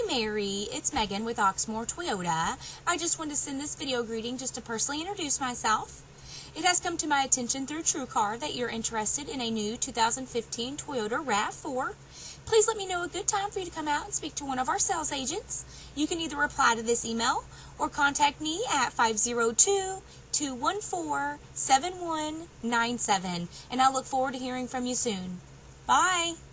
Mary. It's Megan with Oxmoor Toyota. I just wanted to send this video greeting just to personally introduce myself. It has come to my attention through TrueCar that you're interested in a new 2015 Toyota RAV4. Please let me know a good time for you to come out and speak to one of our sales agents. You can either reply to this email or contact me at 502-214-7197, and I look forward to hearing from you soon. Bye!